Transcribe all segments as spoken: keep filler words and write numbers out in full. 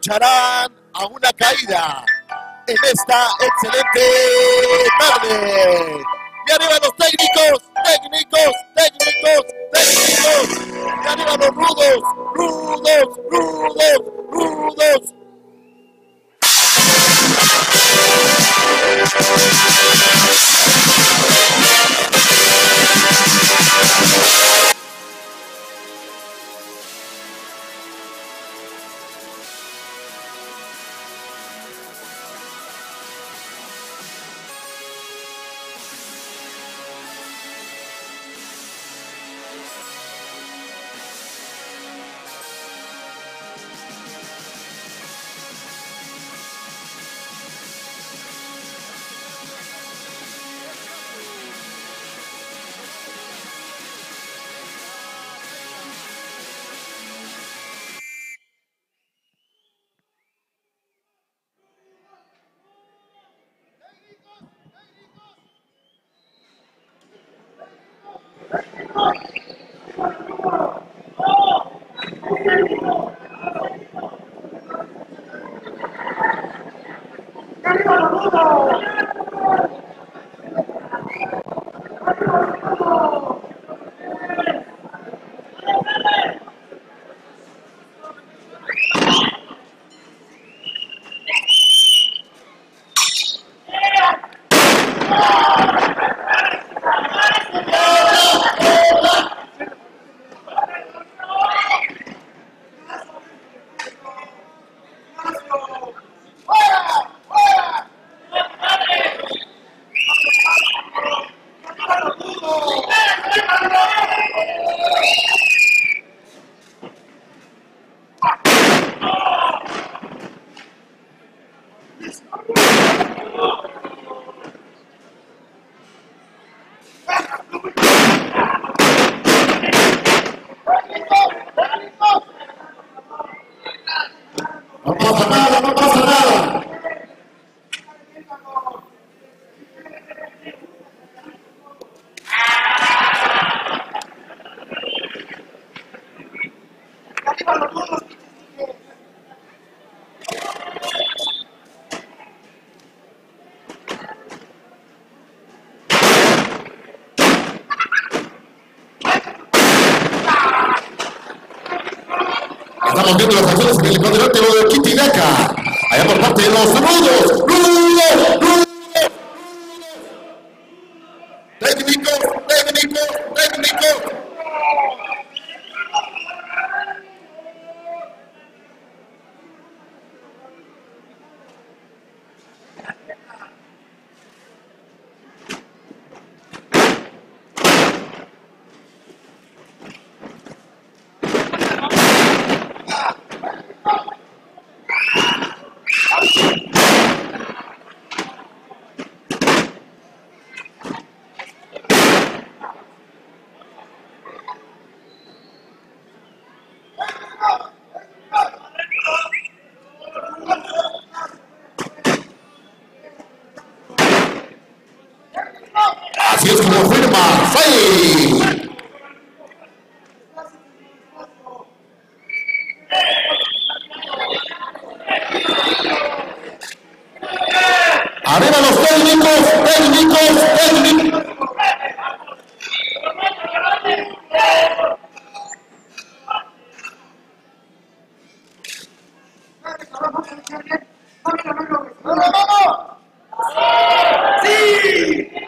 lucharán a una caída en esta excelente tarde. Y arriba los técnicos, técnicos, técnicos, técnicos. Y arriba los rudos, rudos, rudos, rudos. No pasa nada, no pasa nada. Estamos viendo las acciones en el cuadrilátero de Quitinaca. Allá por parte de los rudos, rudos, rudos. Técnicos, técnicos, técnicos. Así es como firma Fey. Arriba los técnicos, técnicos, técnicos. ¡Sí!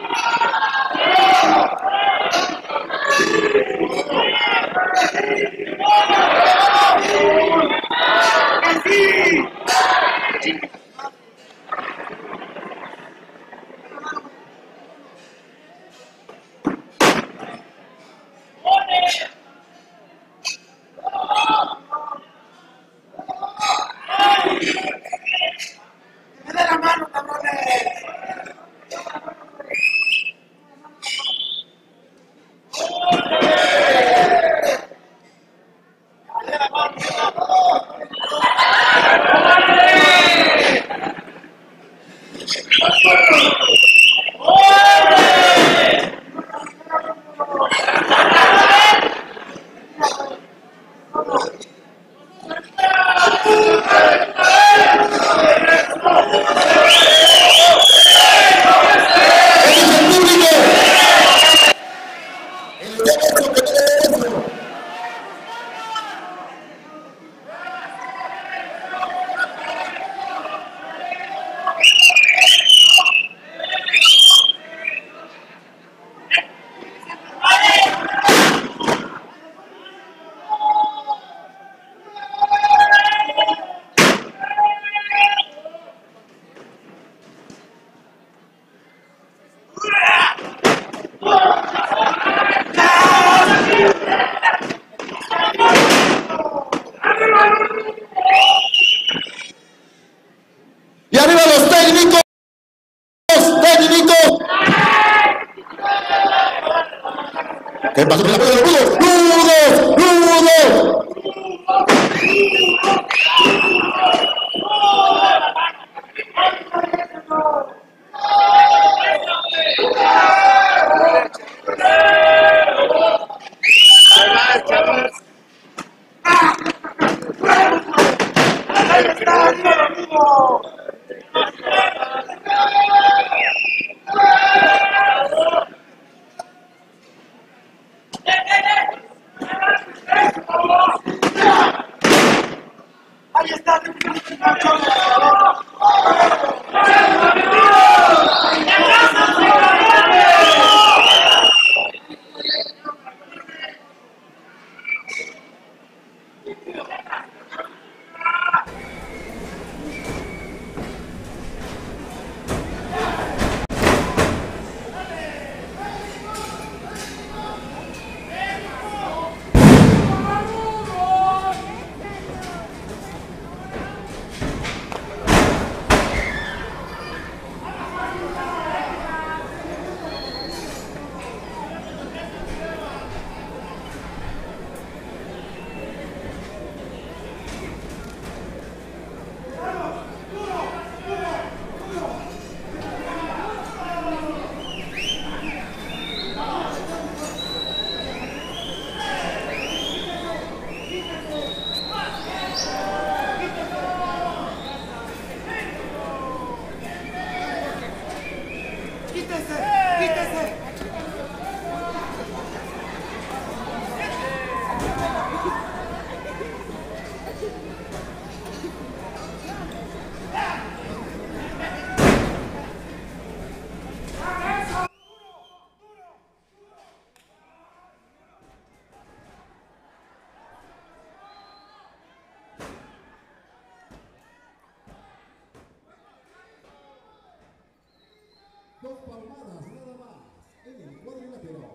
Dos palmadas nada más en el cuadrilátero.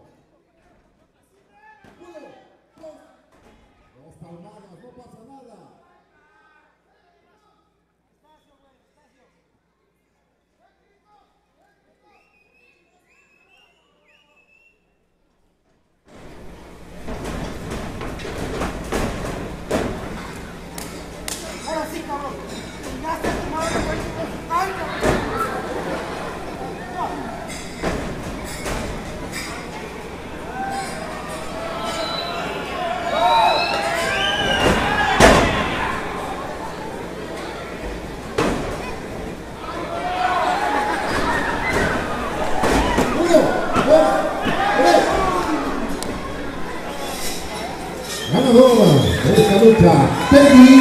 Uno, dos, dos palmadas, no pasa nada. Ahora sí, cabrón. Ya está tu madre, güey. ¡Ay, cabrón! Ganadora de esta lucha, Teddy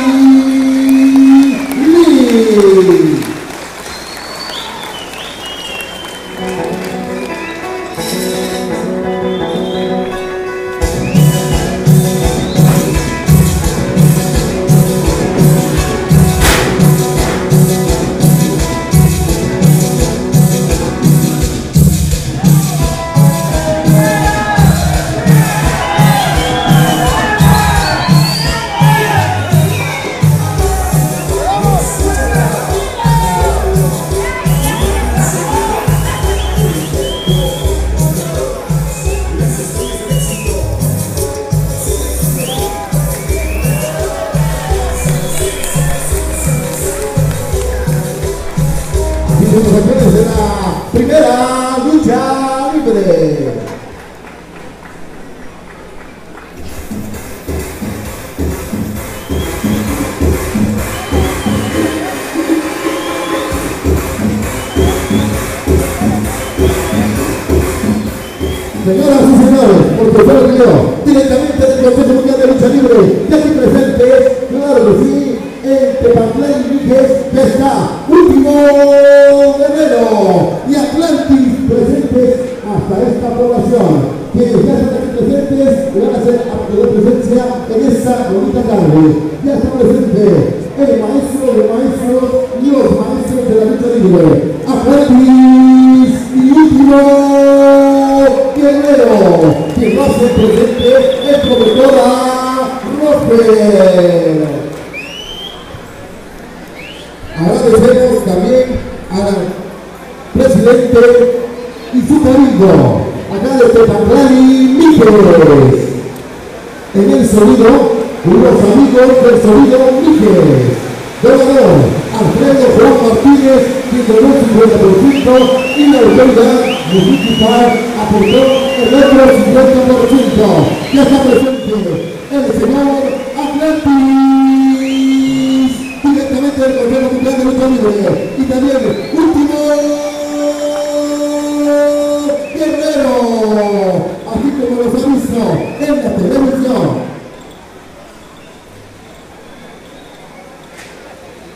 Lee. Los campeones de la primera lucha libre. Señoras y señores, porque fue el video directamente del Consejo Mundial de Lucha Libre, y aquí presente, claro que sí, en Tepamplén Víquez, ya está, último guerrero, y Atlantis presentes hasta esta población, quienes ya están aquí presentes, van a ser a poder presencia en esta bonita tarde. Ya está presente el maestro de maestros, los maestros de la lucha libre, Atlantis, y último guerrero, quien va a ser presente es promotora Roper. Agradecemos también al presidente y su cabildo, acá de Tepamplán Víquez. En el sonido, los amigos del sonido Víquez. Ganador, Alfredo Juan Martínez, quien donó cincuenta por ciento y la autoridad municipal aportó el otro cincuenta por ciento. Ya está presente el señor Atlantis, directamente del Consejo Mundial de Lucha Libre. Y también, último guerrero, así como los ha visto en la televisión.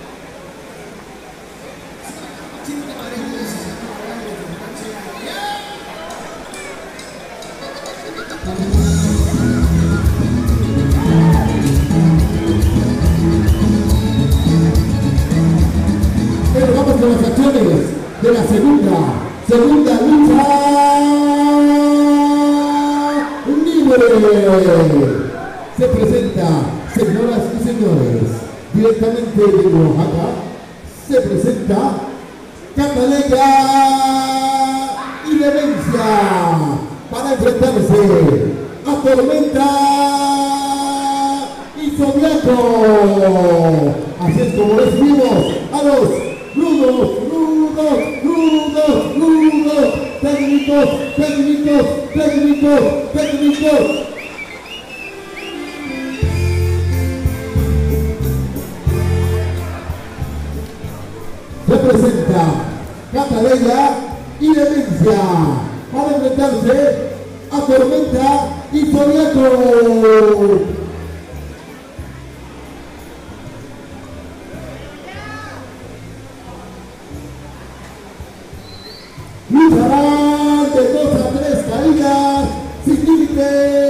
de la segunda, segunda lucha libre. Se presenta, señoras y señores, directamente de Oaxaca, se presenta Cataleya y Demencia para enfrentarse a Tormenta y Zodiaco. Así es como recibimos a los rudos, rudos, rudos, rudos, técnicos, técnicos, técnicos, técnicos. Se presenta Cataleya y Demencia para enfrentarse a Tormenta y Zodiaco. Lucharán de dos a tres caídas sin límite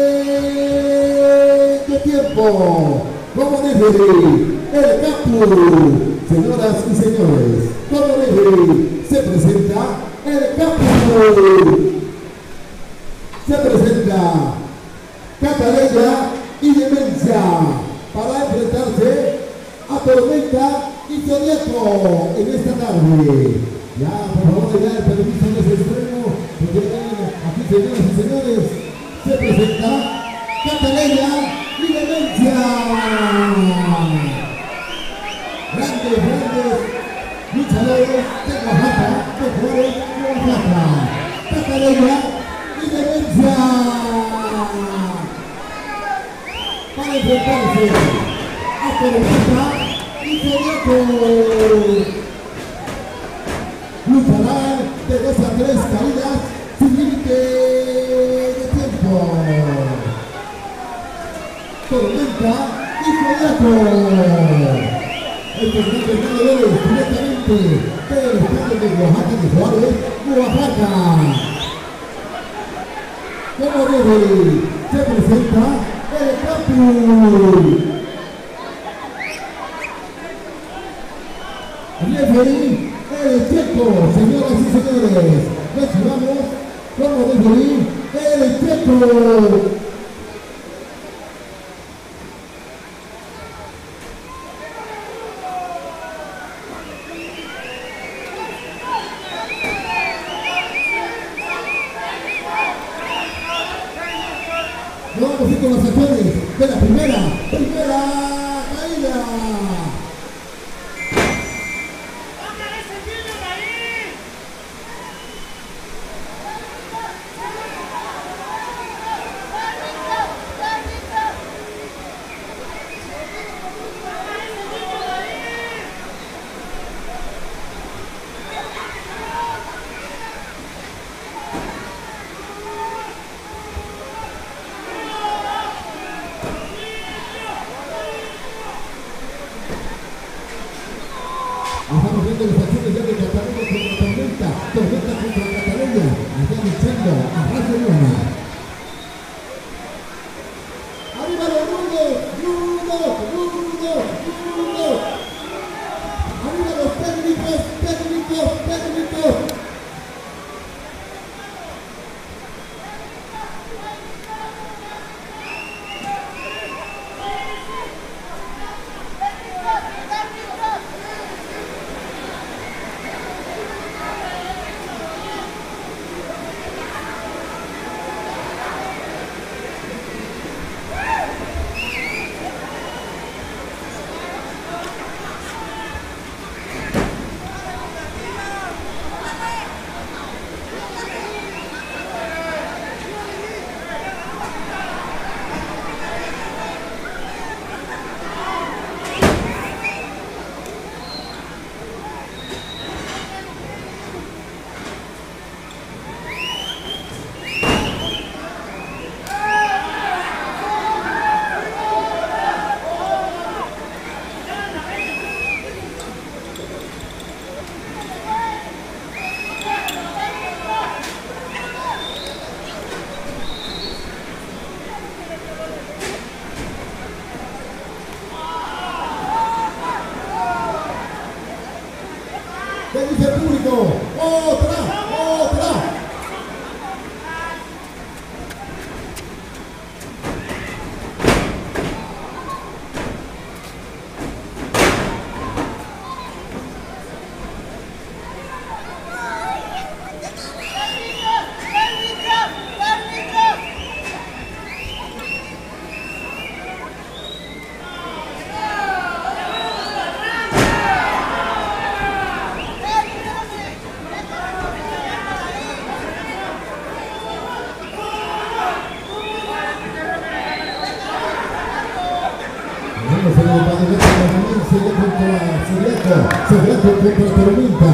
de tiempo. Como referee, el Capu. Señoras y señores, como referee se presenta el Capu. Se presenta Cataleya y Demencia para enfrentarse a Tormenta y Zodiaco en esta tarde. Ya, por favor, ya el permiso de ese estreno, porque aquí, señoras y señores, se presenta Cataleya y Demencia. Grandes, grandes luchadores de Oaxaca, mejores de Oaxaca. Cataleya y Demencia para enfrentarse a Tormenta y Zodiaco. Lucharán de dos a tres caídas sin límite de tiempo. Tormenta y Zodiaco. Estos grandes ganadores directamente del estado de Oaxaca de Juárez, Oaxaca. Como referee se presenta el Capu. Referee el Checo, señoras y señores. Recibamos como referee el Checo. Vamos a ir con las acciones de la primera, primera caída. Estamos viendo las acciones ya de Cataleya contra Tormenta, Tormenta contra Cataleya, allá luchando a ras de lona. ¡Arriba los rudos! ¡Rudos! ¡Rudos! ¡Rudos! ¡Arriba los técnicos! ¡Técnicos! ¡Técnicos! ¿Qué dice el público? otra, otra. Severato contra Tormenta.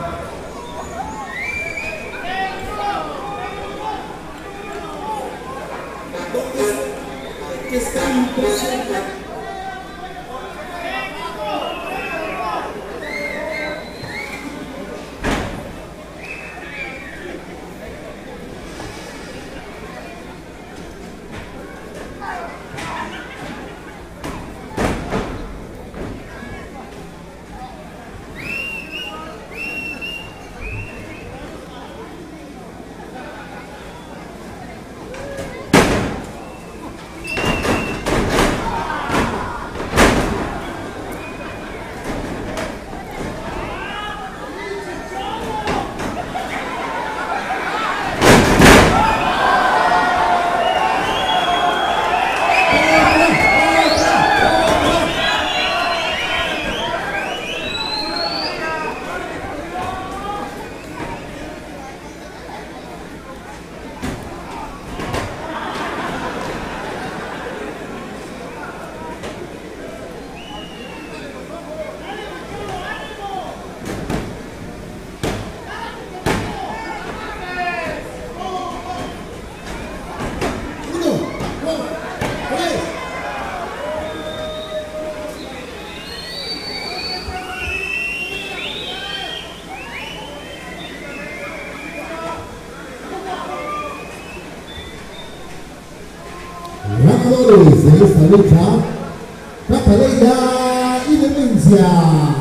Ganadores de esta lucha, Catalina y Demencia.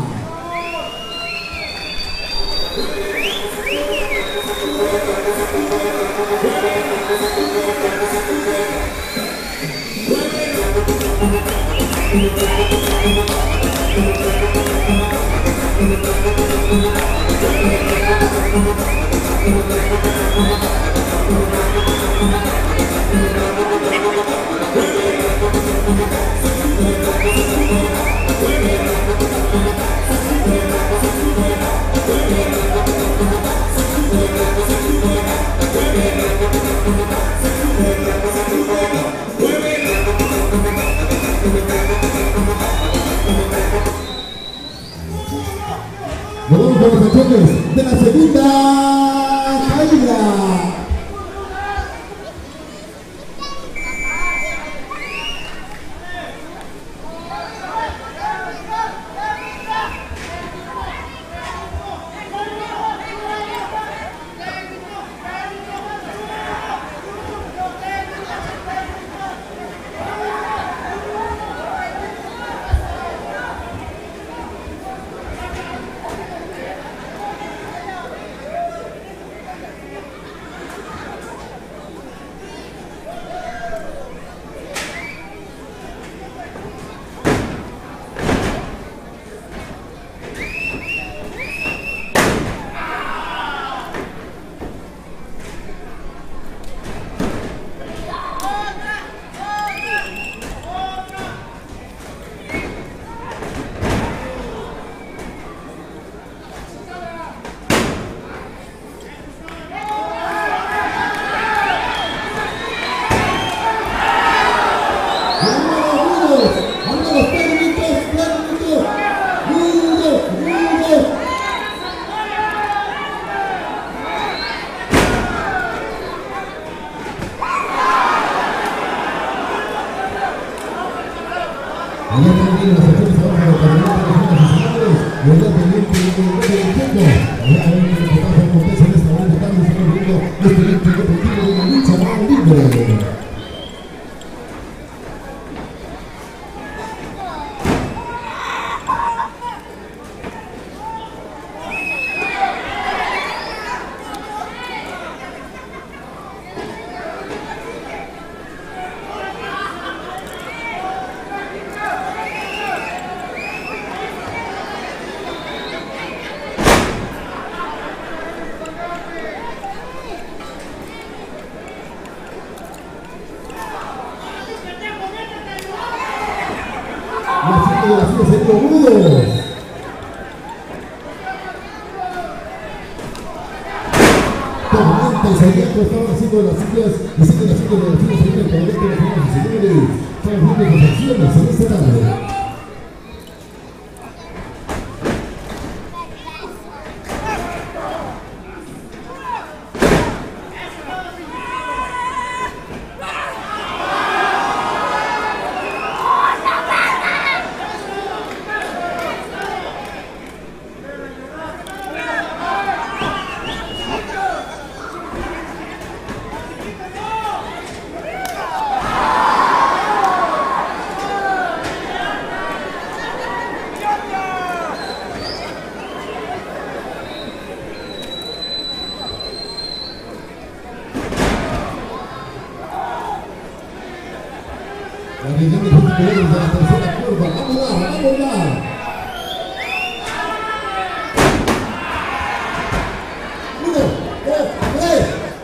Nos vamos con las acciones de la segunda caída. de las sillas en Mudos. Tormenta y Zodiaco estaban haciendo las sillas y siguen haciendo las sillas en el Tormenta de las señoras y señores. Estamos viendo las acciones en esta tarde. La unidad de los jugadores de la tercera curva. ¡Vamos a dar! ¡Vamos a dar! ¡Uno! ¡Dos! ¡Tres!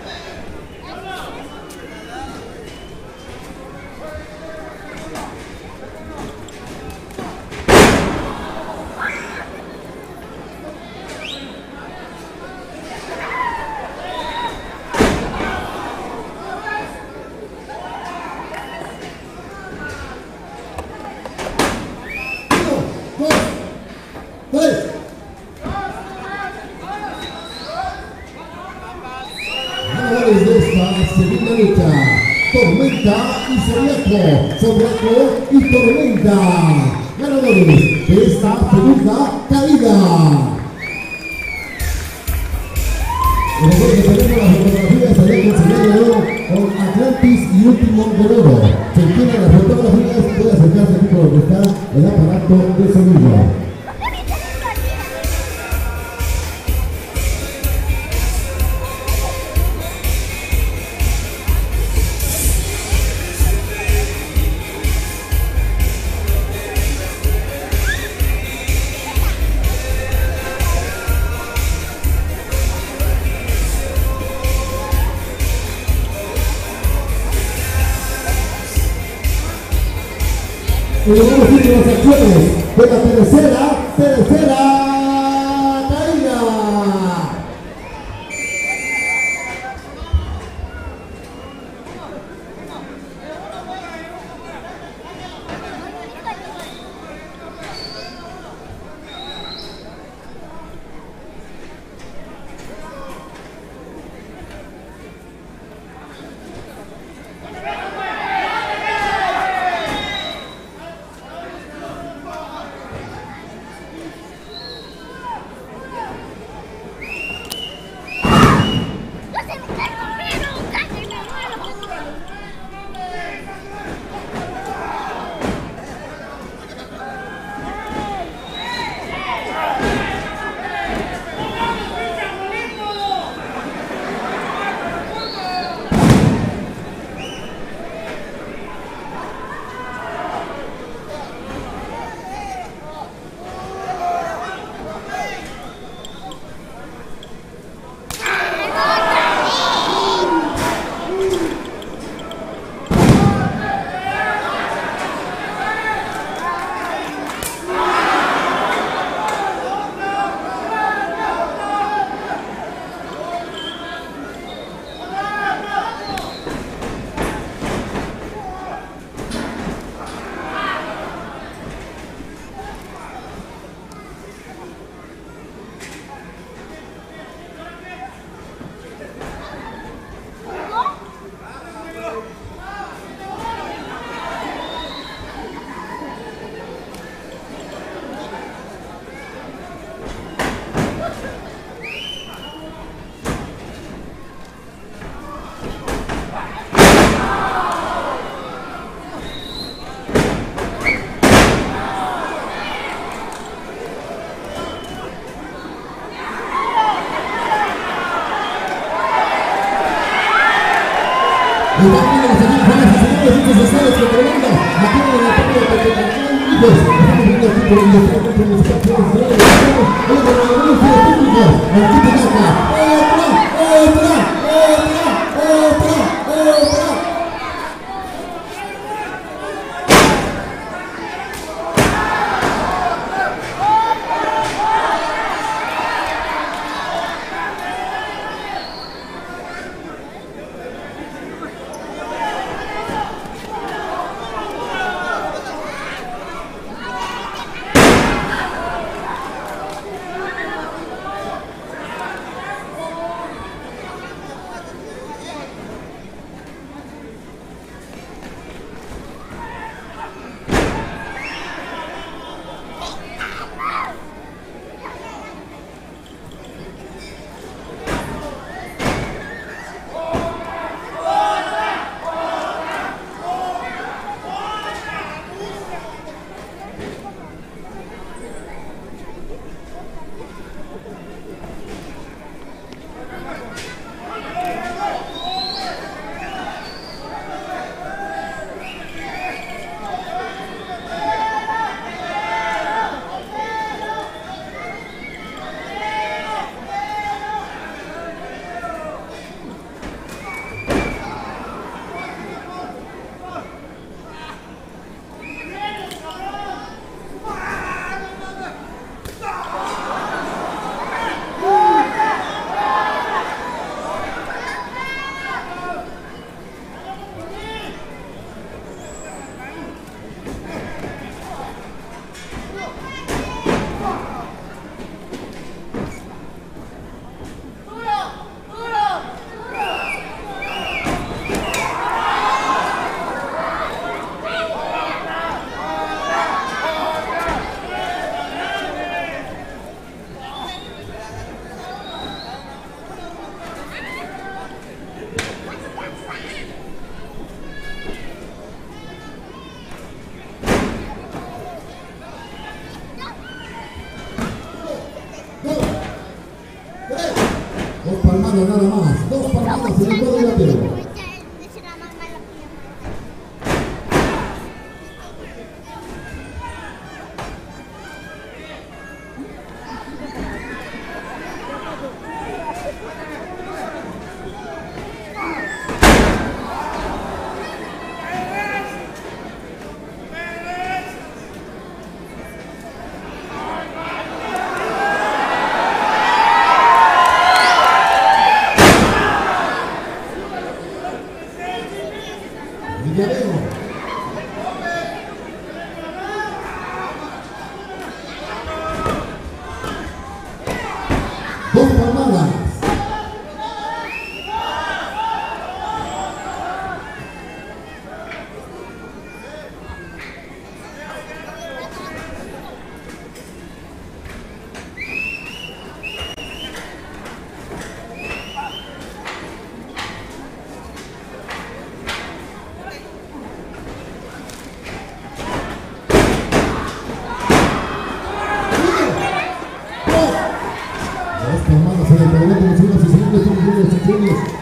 Ganadores de esta segunda lucha, Tormenta y Zodiaco, Zodiaco y Tormenta. Ganadores de esta segunda caída. Recuerden que tenemos las fotografías allá que se ganó con Atlantis y Último Guerrero. Si quieren las fotografías, puede acercarse aquí por donde está el aparato de sonido. Y luego las últimas acciones de la tercera, tercera caída. Y también las señoras y señores innecesarios que tremenda. Aquí en la etapa de Pepecancán, estamos viendo aquí por el destino con los campeones de la Nación. Hoy con la denuncia de técnicos. Aquí te saca. Otra, otra, otra, otra, otra.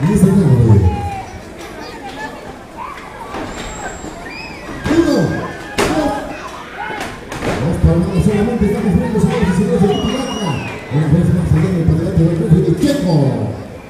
en ese grado. Uno, dos, dos palmadas solamente estamos viendo, señores y señores, de Pirata. Una vez más allá del padelante del jefe de Checo.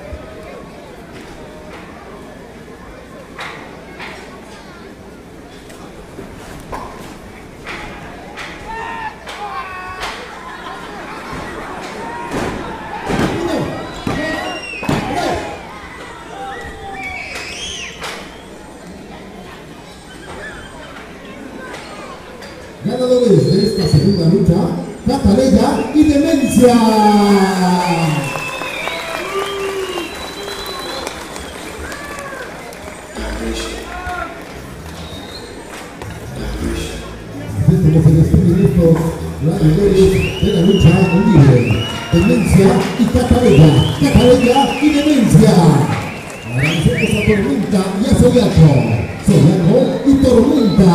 Ganadores de esta segunda lucha, Catalella y Demencia. Desde que se despiden estos ganadores de la lucha libre, Demencia y Catalella, Catalella y Demencia. Ahora nosotros a Tormenta y a Zodiaco, Zodiaco y Tormenta.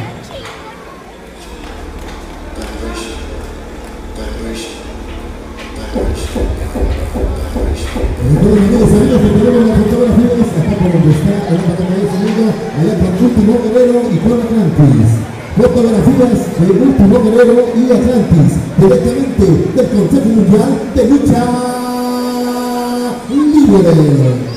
Entonces, amigos, amigos, que tenemos las fotografías acá por donde está el aparato de sonido, allá por Último Guerrero y con Atlantis. Fotografías del Último Guerrero y Atlantis, directamente del Consejo Mundial de Lucha Libre.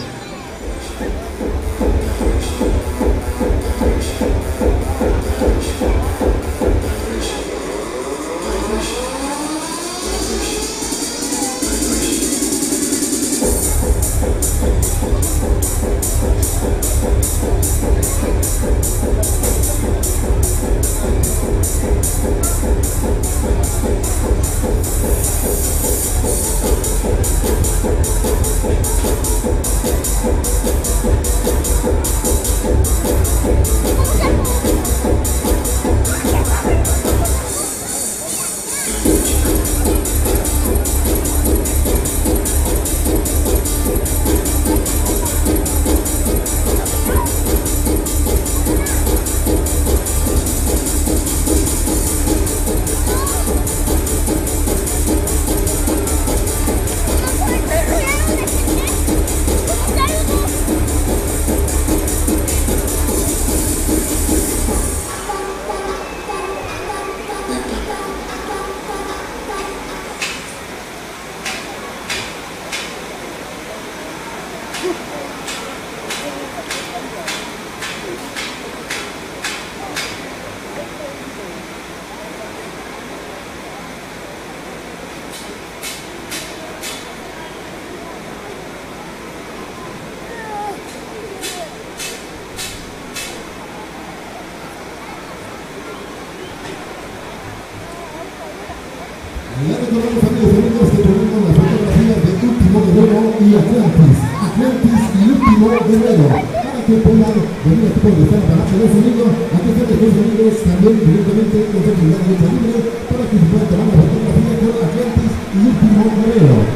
Ya recordamos, amigos y amigos, que tenemos las fotografías de Último Guerrero y Atlantis, Atlantis y Último Guerrero, para que puedan venir aquí por donde está el aparato de sonido, aquí están los dos amigos también directamente con seguridad de lucha libre, para que se puedan tomar la fotografía con Atlantis y Último Guerrero.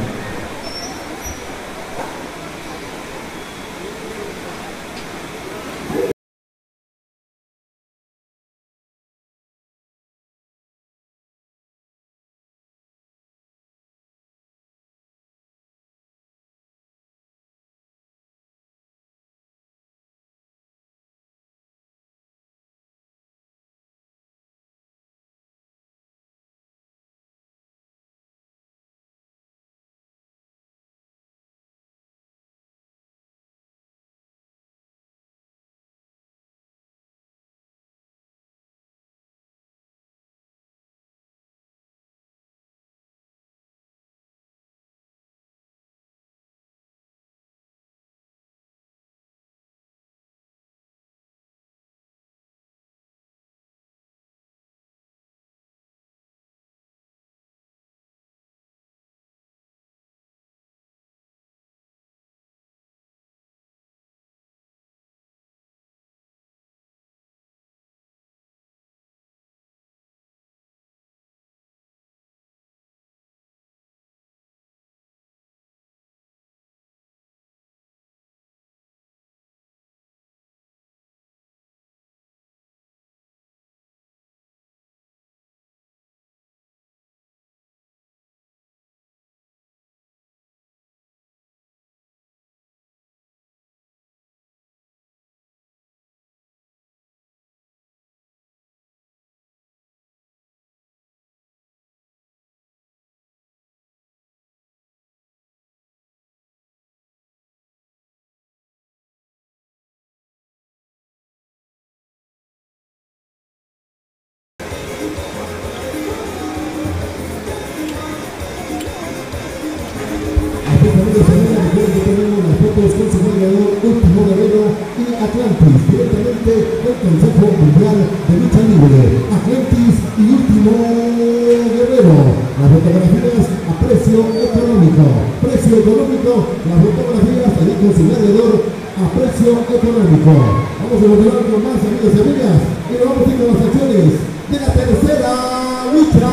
consignador a precio económico. Vamos a continuar con más, amigos y amigas, y nos vamos a ir con las acciones de la tercera lucha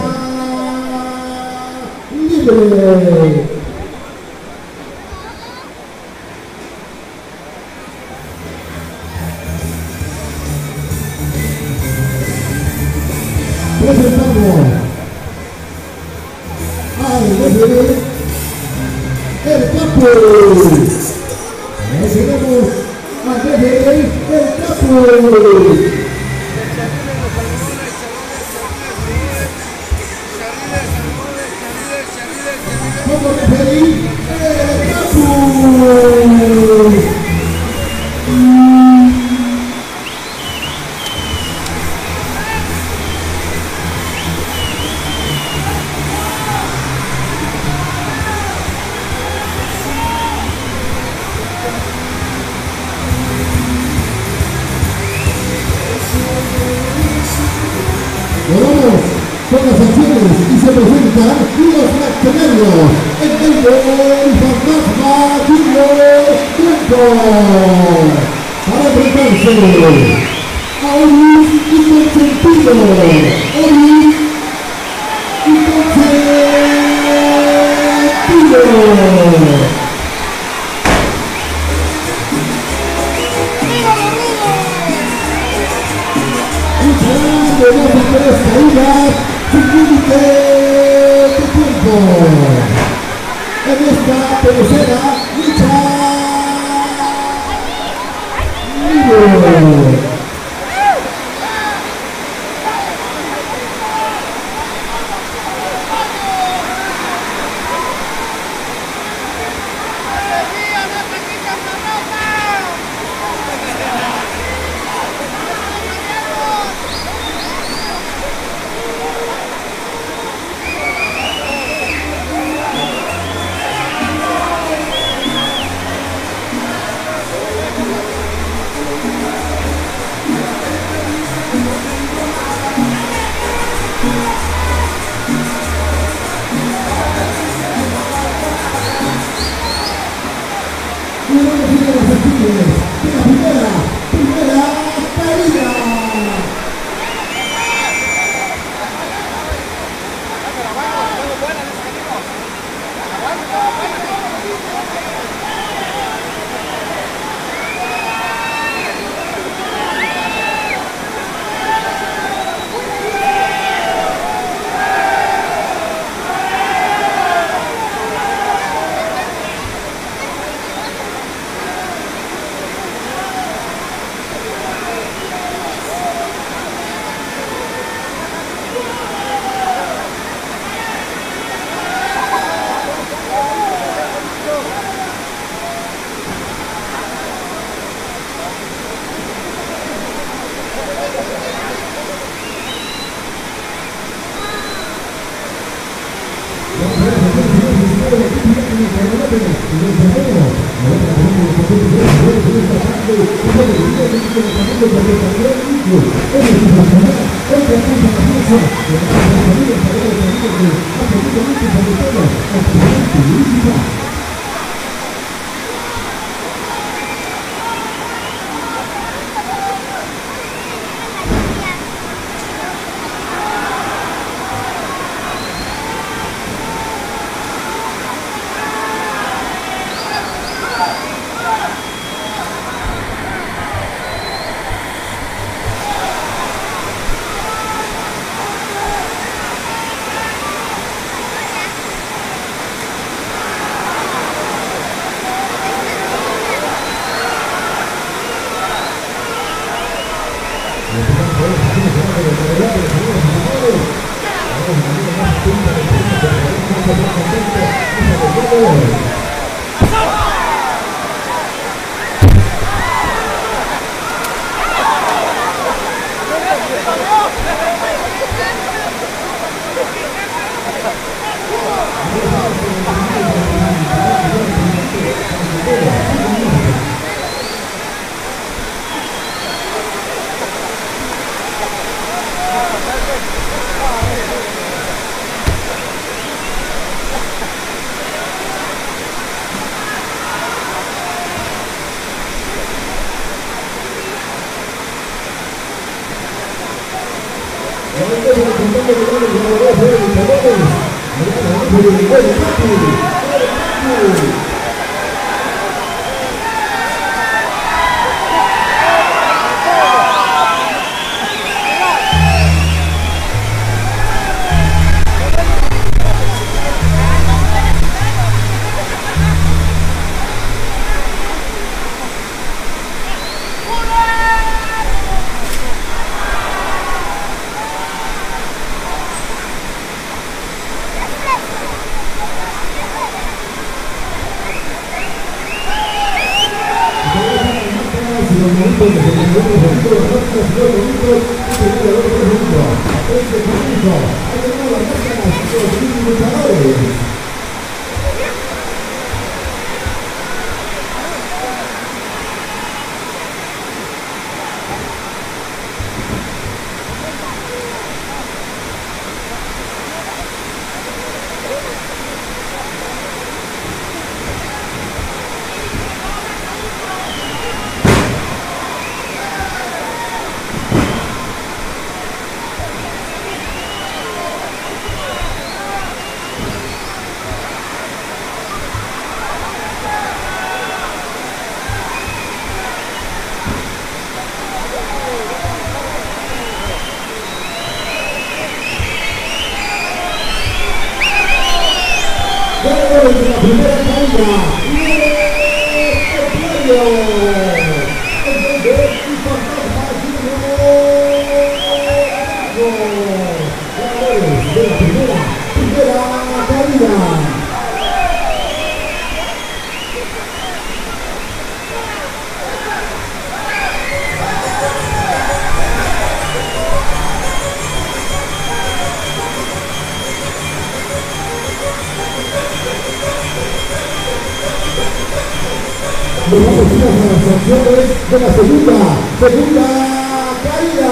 libre. Presentamos al referee El Capo. Ahí tenemos al referee El Capo. Como referee El Capo. Vamos con las acciones y se presentan los mercenarios en el del fantasma Junior Blanco para enfrentarse a Oris y Consentido. Oris y Consentido. De dos a tres caídas sin límite de tiempo en esta tercera lucha libre. De la segunda, segunda caída.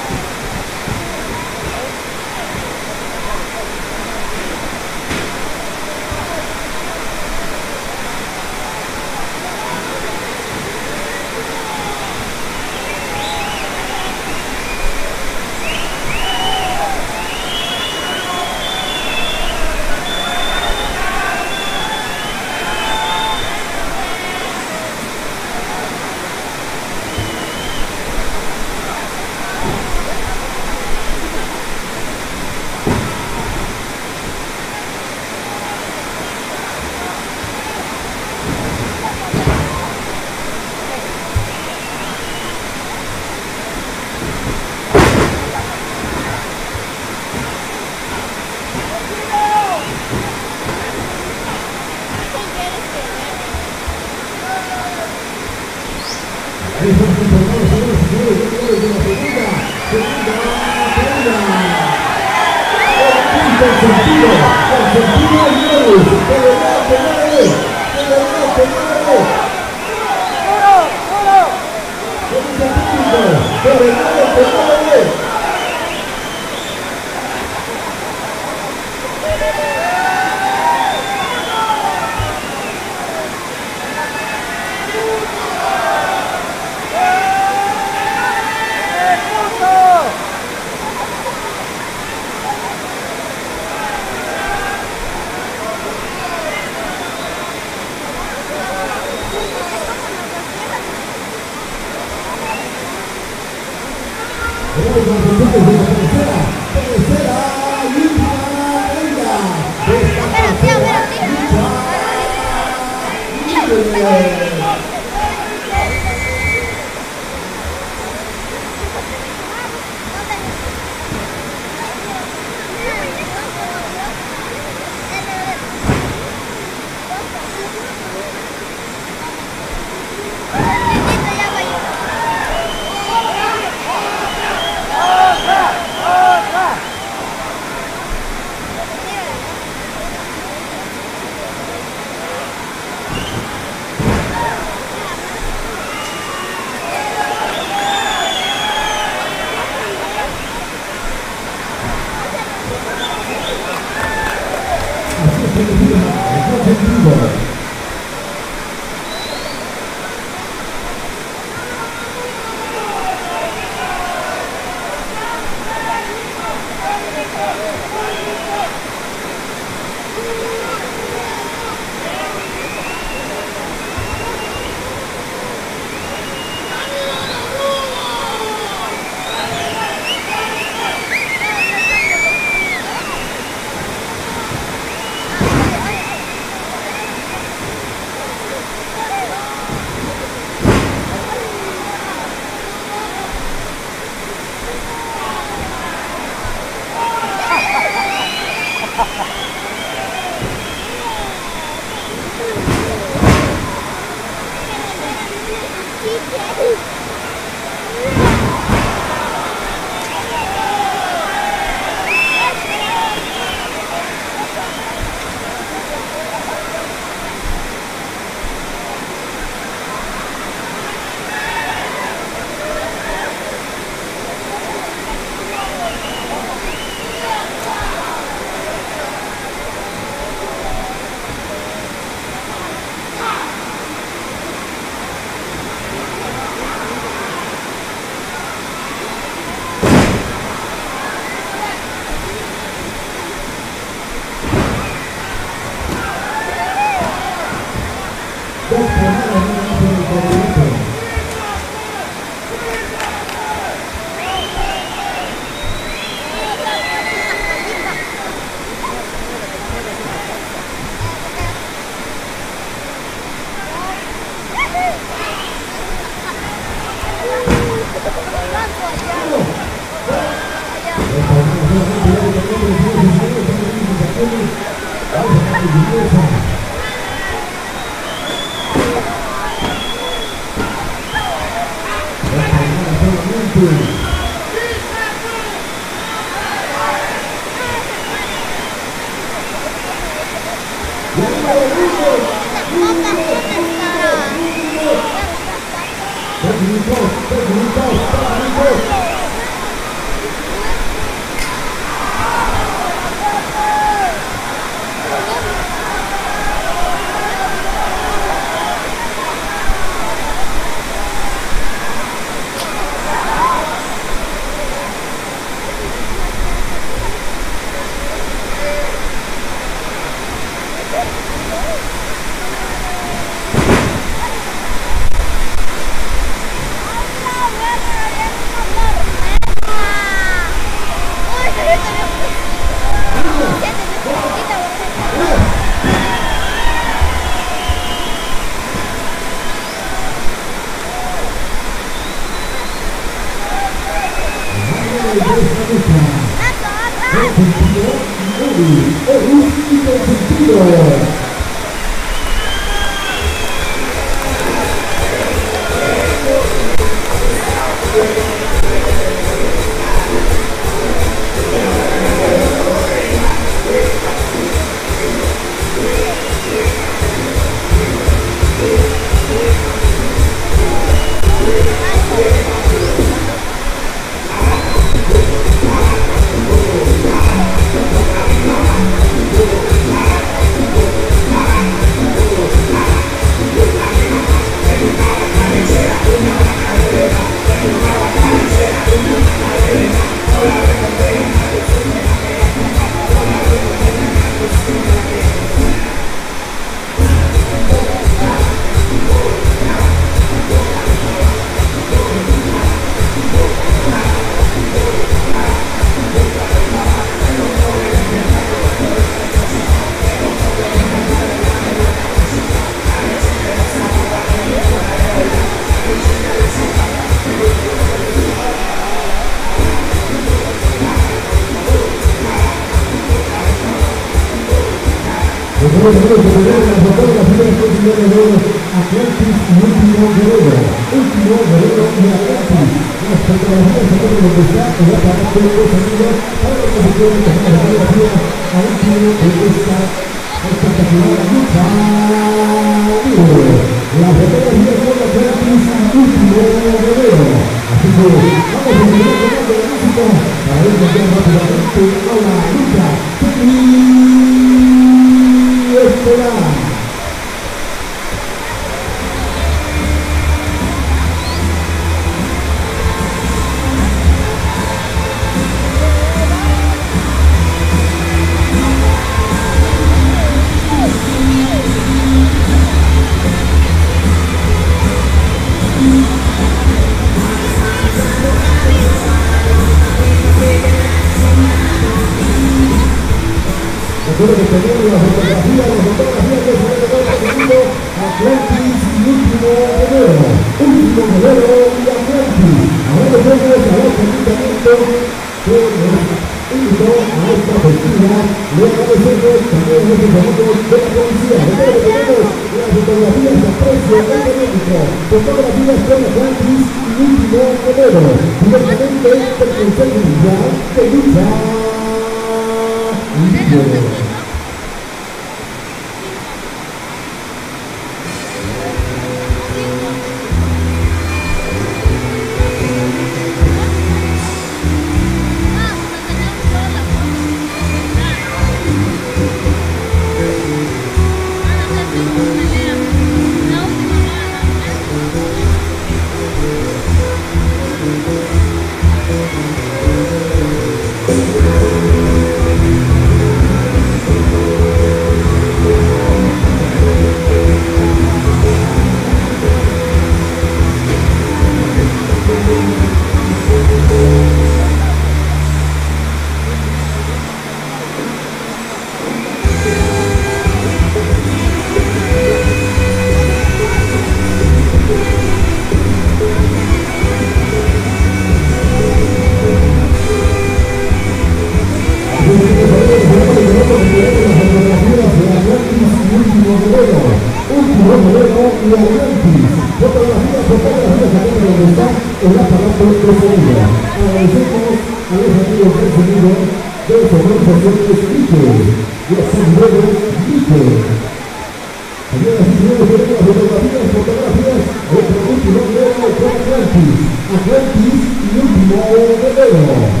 felicitaciones, Mike. Los sombreros, Mike. Señoras y señores, tenemos fotografías, fotografías. Otro último modelo con Atlantis. Atlantis y último modelo.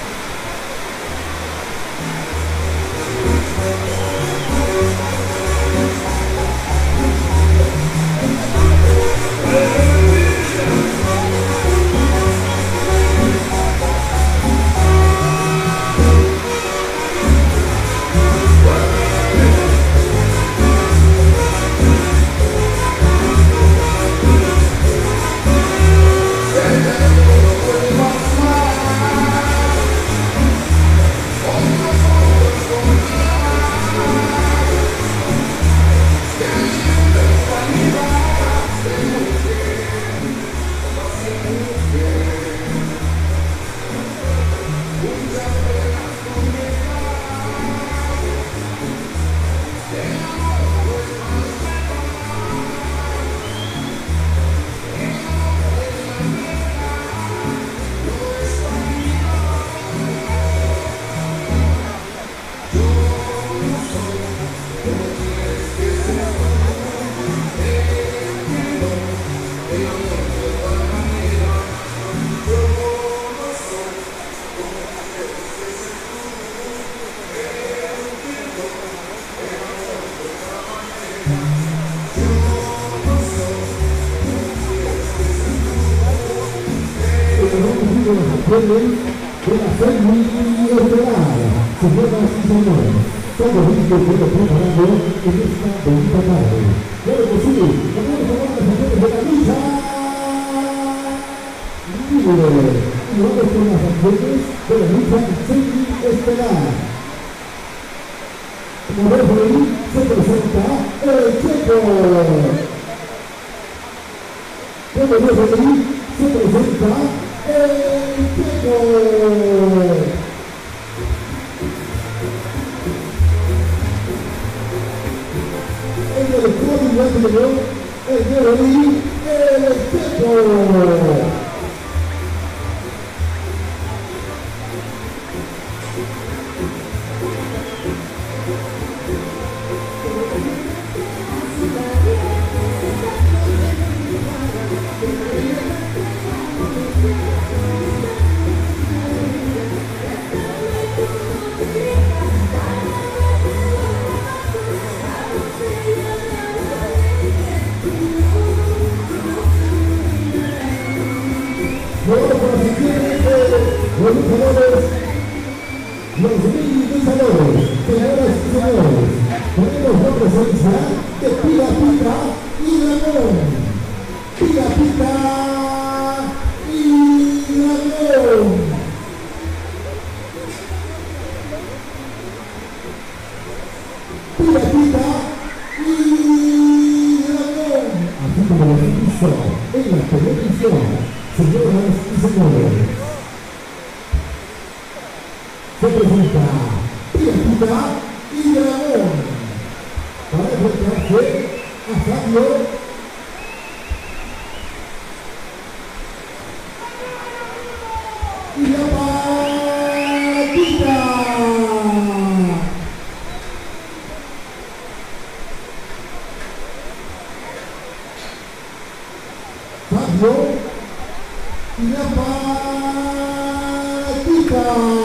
De la serie estelar, señoras y señores, todo listo queda preparado en esta bonita tarde. Claro que sí, vamos a las acciones de la lucha libre. Y vamos con las acciones de la lucha serie estelar. Como ven por ahí, se presenta el Checo. Como ven por ahí, se presenta el Checo. El del código anterior, el de hoy, el Checo. Los luchadores, los mil luchadores, señoras y señores, tenemos la presencia de Pira Pita y Dragón. Pira Pita y Dragón. Pira Pita y Dragón. Así como lo hizo en la televisión, señoras y señores. Se presenta Pira Pita y Dragón para enfrentarse a Fabio y la Patita. Fabio y la Patita.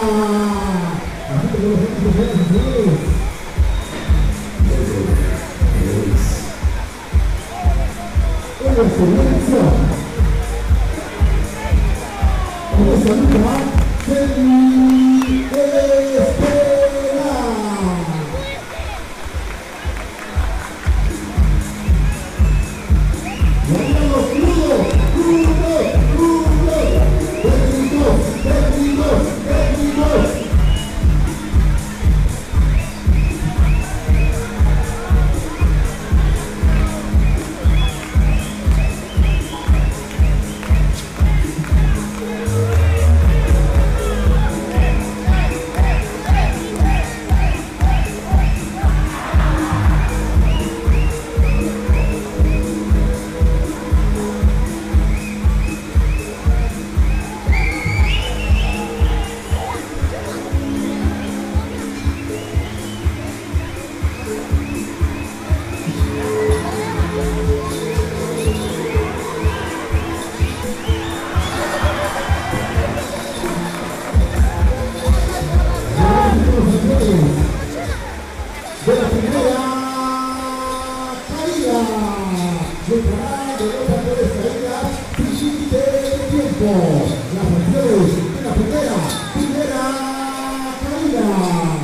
En la selección, en esta lucha, Semi Estela. Y ahora los crudos, crudos, crudos, técnicos, técnicos, técnicos. otra vez caída, fin de tiempo. Las acciones de la primera, primera caída.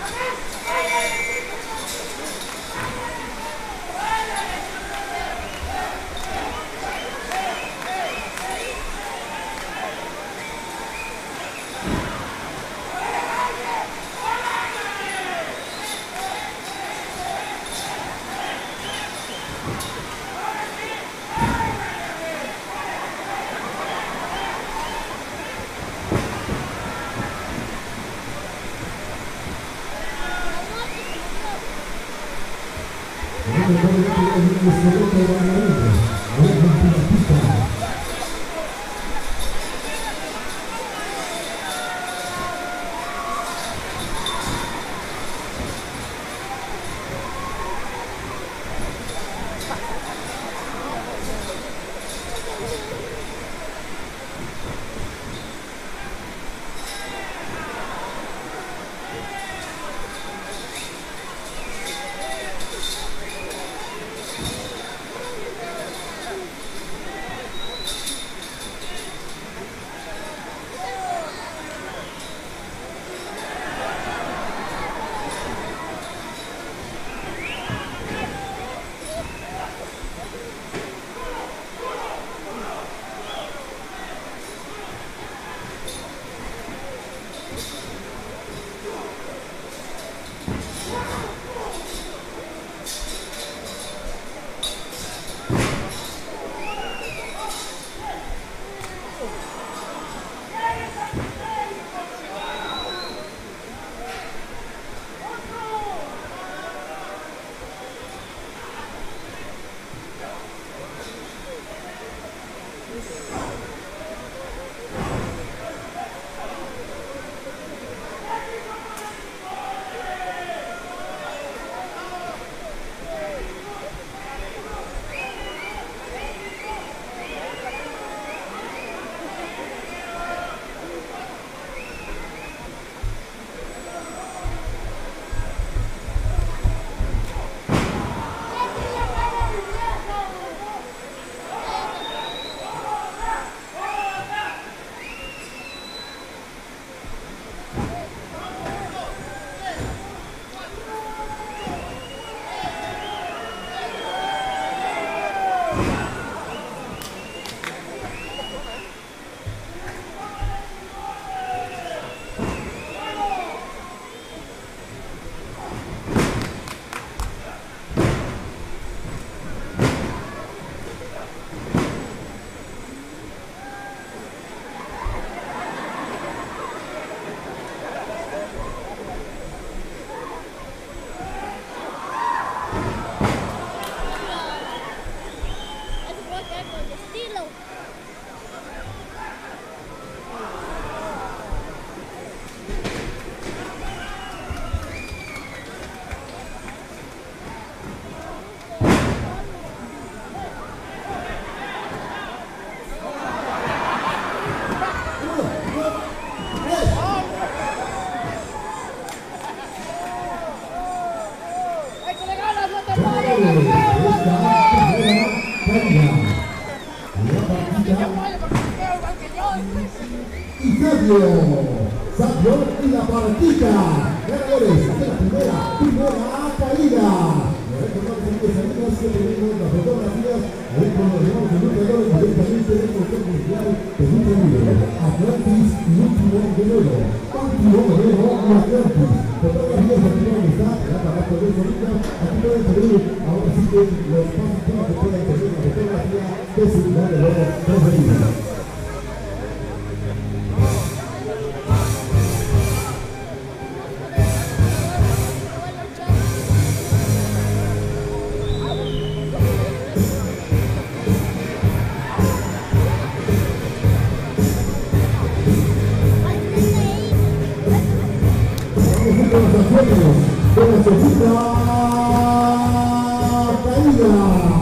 Y Sabio, Sabio y la partida, ganadores de la primera, primera caída. Recordamos amigos, amigos, que tenemos las fotografías, ahí cuando llevamos el luchador directamente del Consejo Mundial de Lucha Libre, Atlantis y Último Guerrero, Último Guerrero y Atlantis. Fotografías aquí donde está, la para poder ahorita, aquí pueden tener, ahora sí que los pasos para que puedan tener la fotografía de seguridad de los preferidos. De la segunda caída.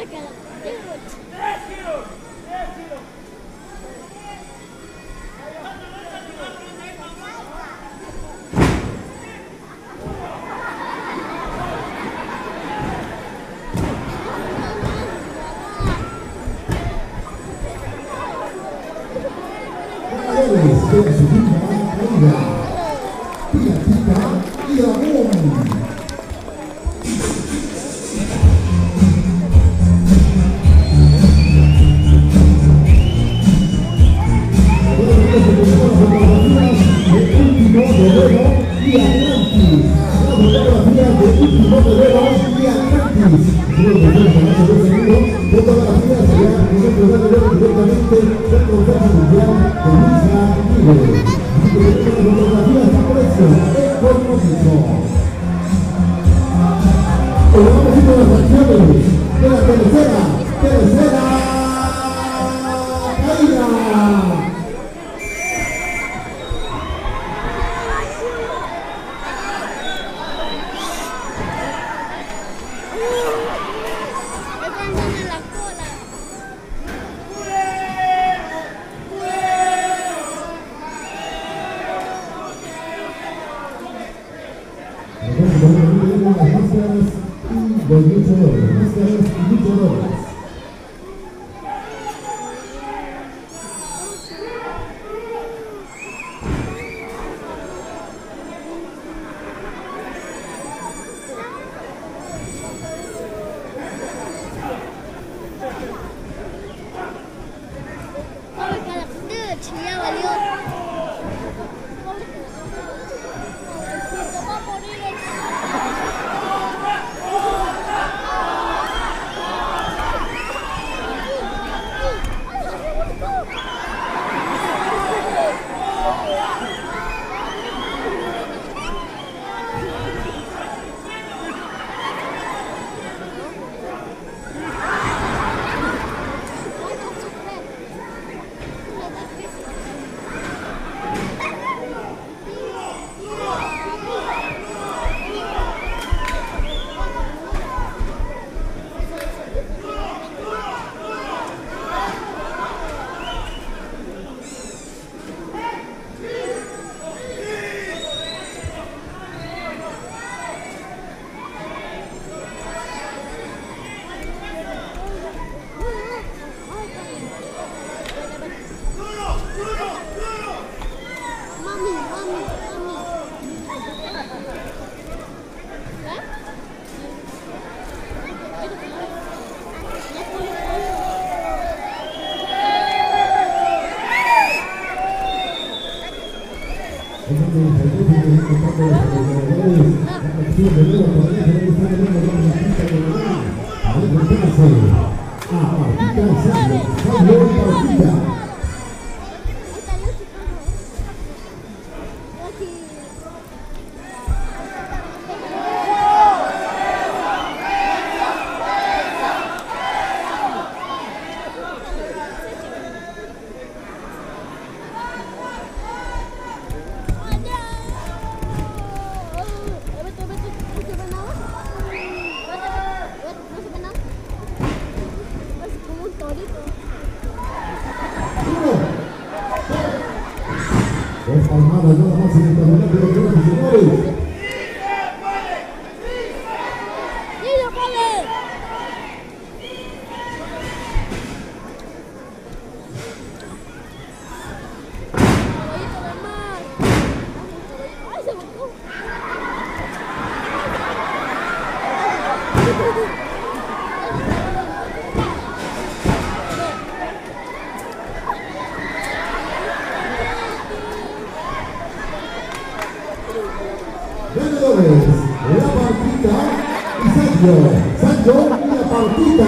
Sancho, la partita.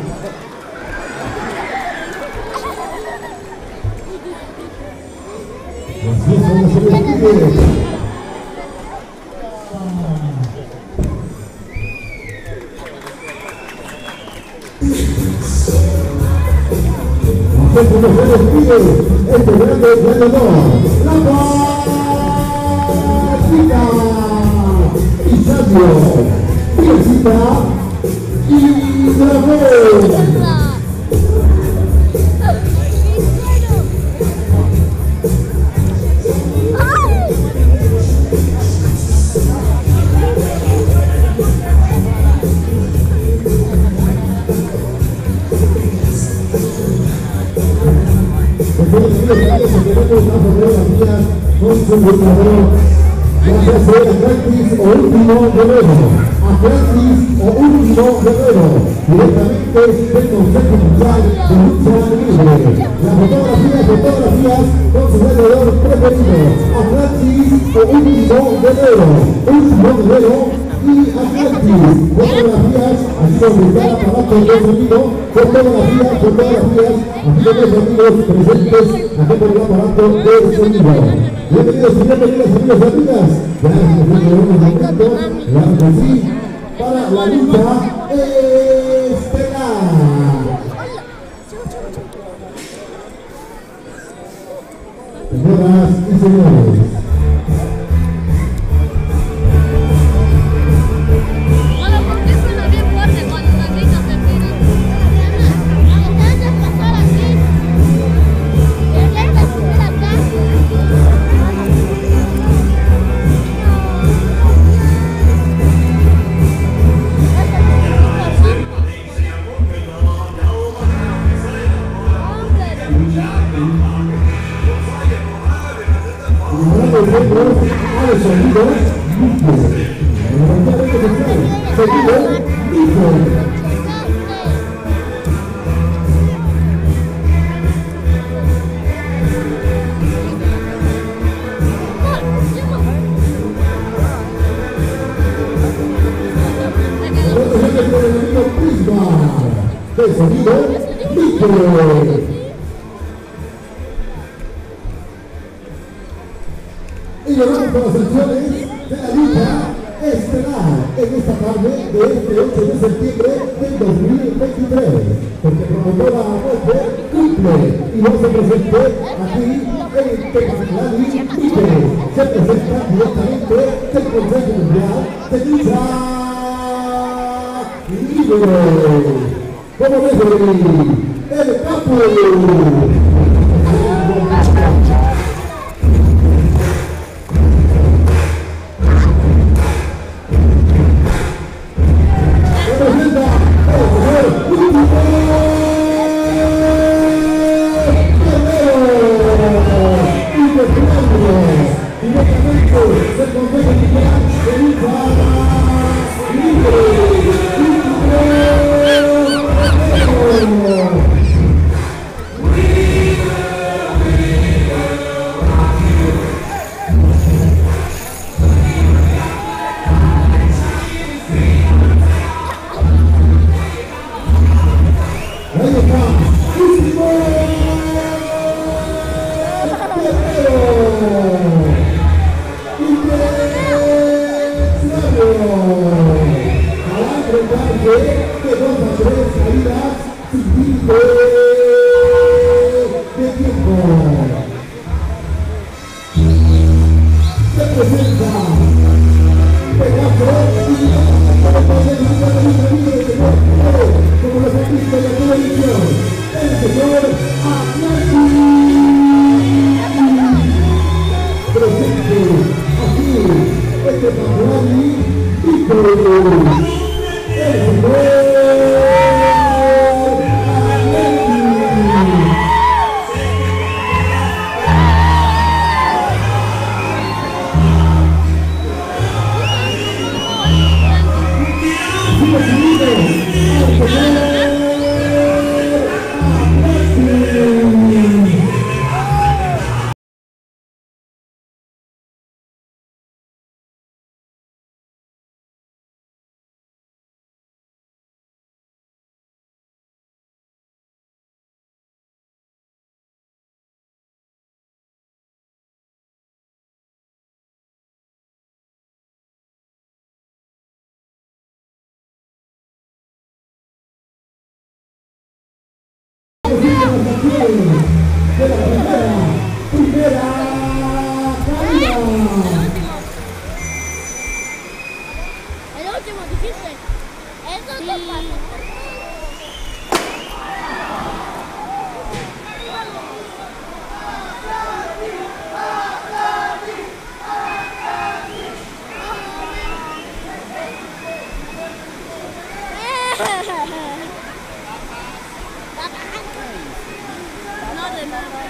Así es como se despide. Así es como se despide este grande ganador. La partita. Y Sancho. Y Con su buscador, ya sea Atlantis o Último Guerrero, Atlantis o Último Guerrero, directamente del Consejo Mundial de Lucha Libre. Las fotografías, fotografías con su vendedor preferido, Atlantis o Último Guerrero, Último Guerrero y Atlantis. Fotografías, así como está aparato de sonido, fotografías, fotografías, así como los amigos presentes aquí por el aparato de sonido. Bienvenidos y bienvenidas amigos y amigas. Ya les ofrezco un momento, claro que sí, para la lucha estelar. Señoras y señores. De sonido, Micro. Y llegamos con las secciones de la lucha estelar en esta tarde de este ocho de septiembre del dos mil veintitrés. Porque promotora Mover cumple y no se presente aquí en Tepatitlán Líderes. Se presenta directamente del Consejo Mundial de Lucha Libre. Como ves, el capo. De la primera, primera caída. El último, dijiste. Eso te pasa. No, de nada.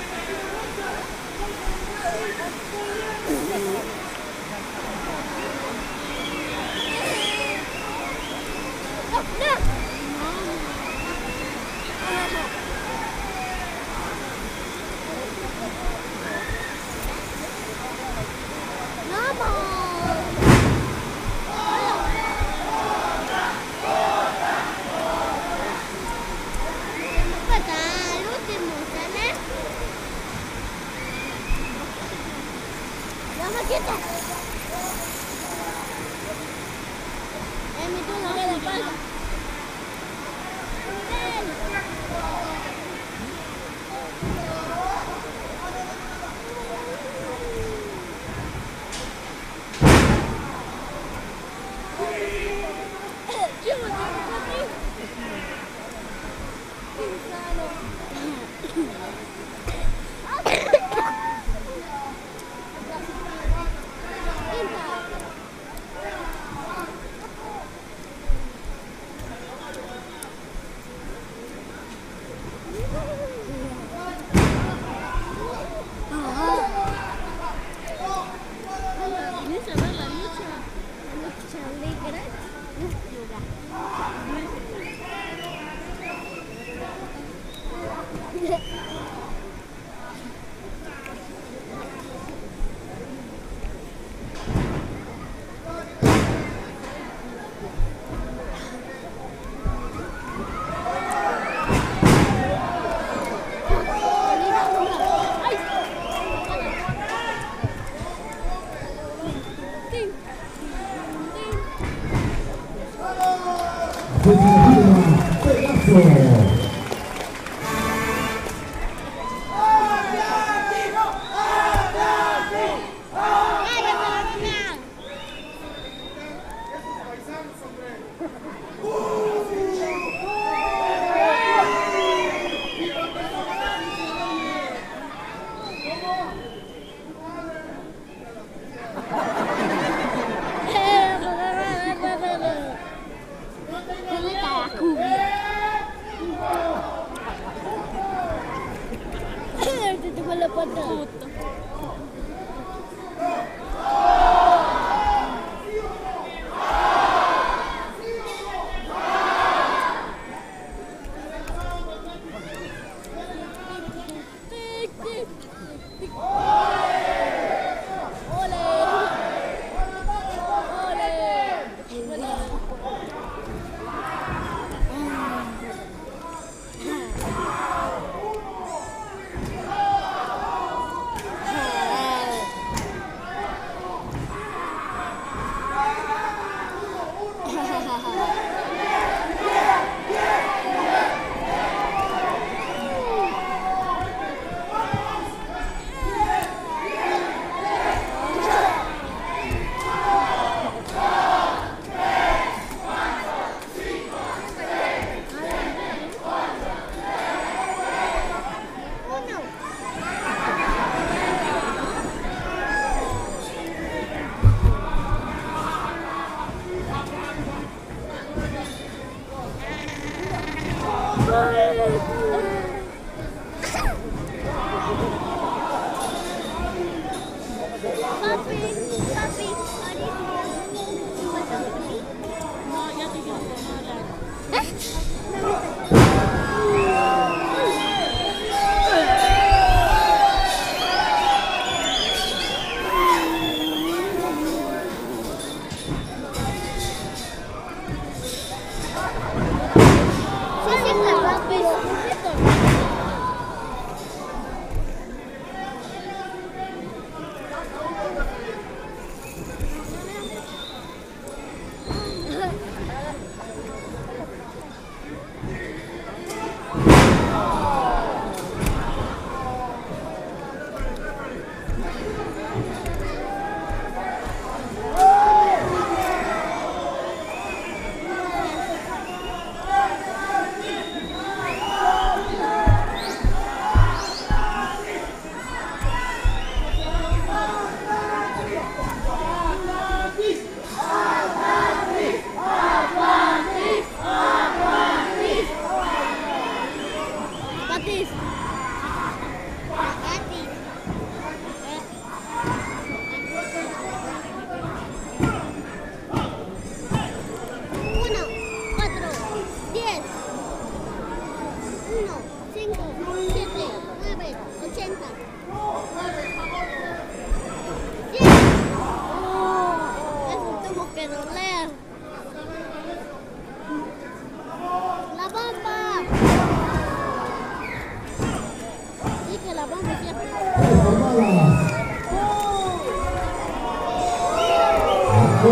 Papi.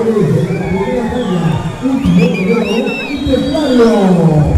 en la primera caída, último modelo y templario.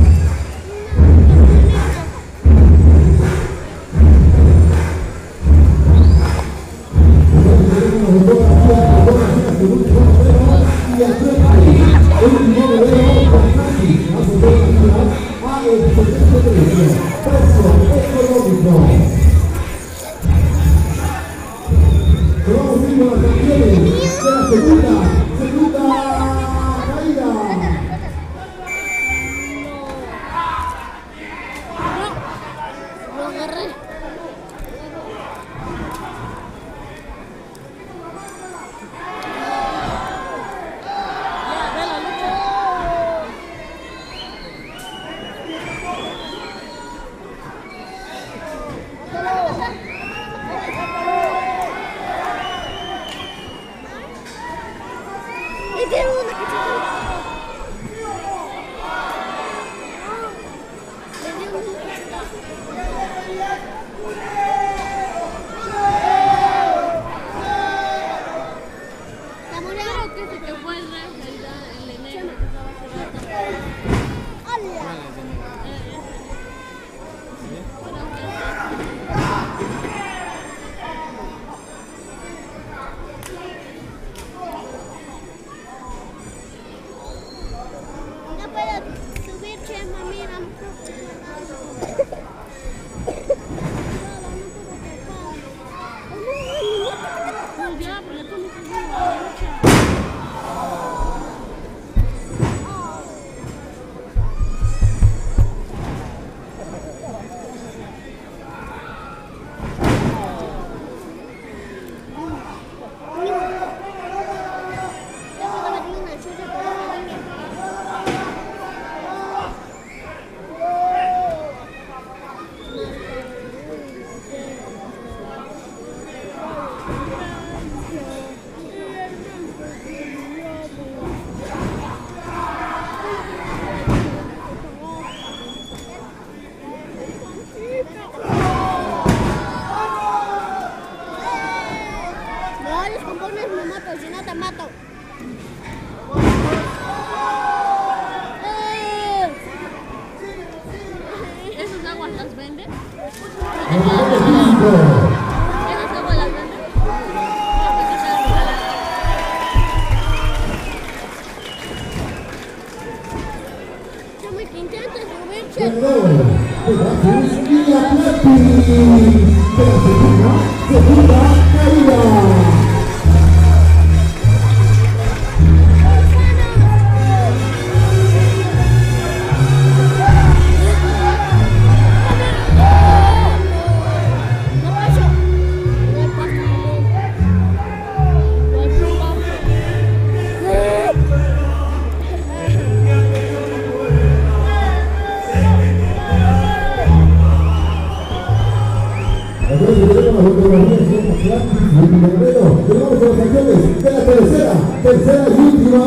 Tercera y última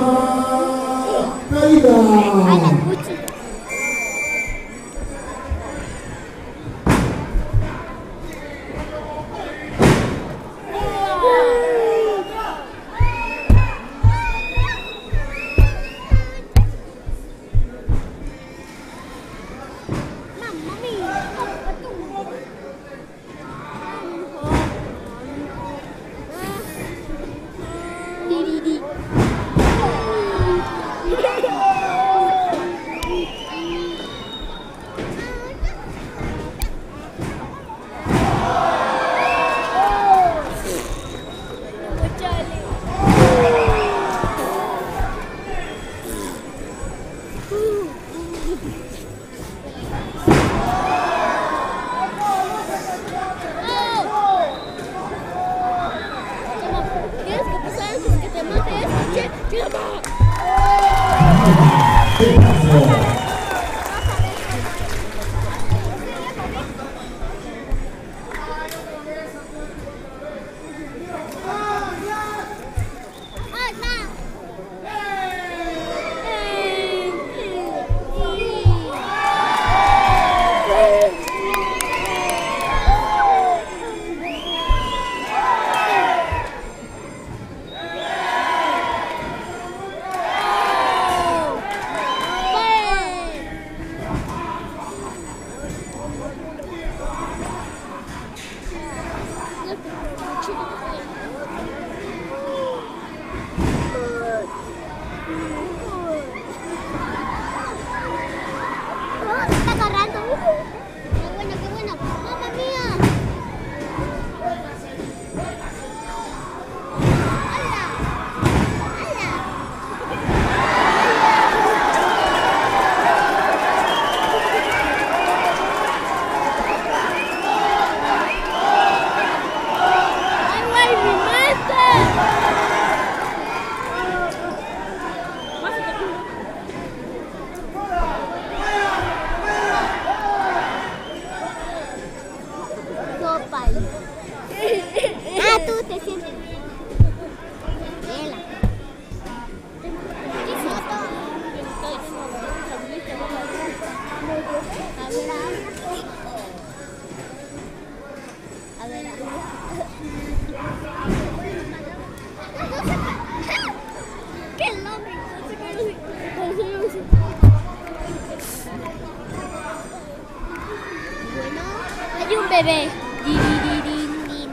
caída. bebé. Di, di, di, di, di.